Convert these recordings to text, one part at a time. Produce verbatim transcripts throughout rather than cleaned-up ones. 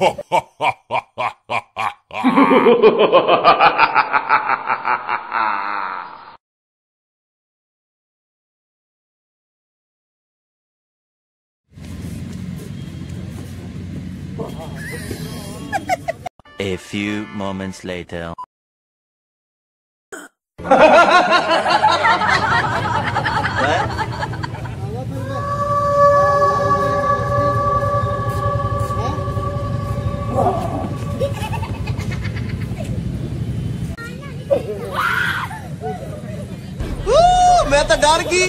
A few moments later. मैं तो डर गई।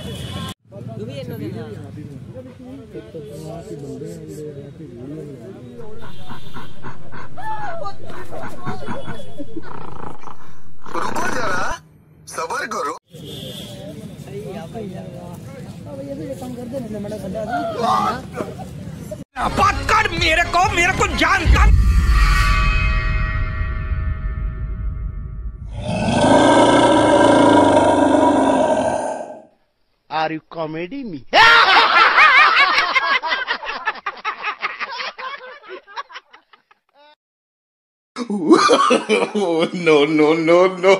रुको जरा, सबर करो। बात कर मेरे को, मेरे को जानता। Are you comedy me? Oh, no, no, no, no.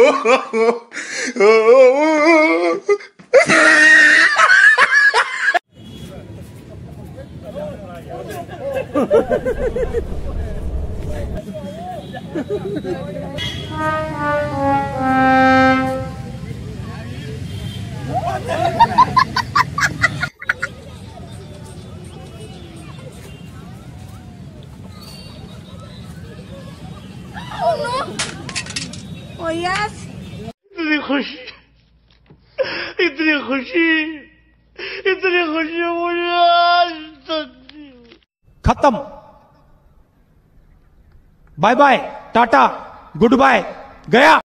Oh yes. इतनी खुशी, इतनी खुशी, इतनी खुशी मुझे आज तक। खत्म। Bye bye, tata, goodbye, गया।